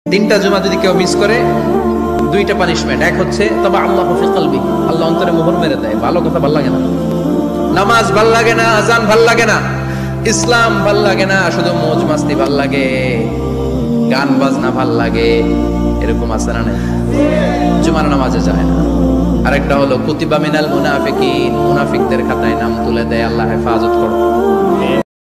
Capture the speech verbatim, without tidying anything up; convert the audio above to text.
তিনটা জুমা যদি কেউ মিস করে দুইটা পানিশমেন্ট। এক হচ্ছে তবে আল্লাহ ফি কলবি, আল্লাহ অন্তরে মোহর মেরে দেয়, ভালো কথা ভাল লাগে না, নামাজ ভাল লাগে না, আজান ভাল লাগে না, ইসলাম ভাল লাগে না, শুধু মৌজ মাস্তি ভাল লাগে, গান বাজনা ভাল লাগে, এরকম আছে না? জুমার নামাজে যায় না। আরেকটা হলো কুতিবা মিনাল মুনাফিকিন, মুনাফিকদের খাতায় নাম তুলে দেয়, আল্লাহ হেফাজত করো।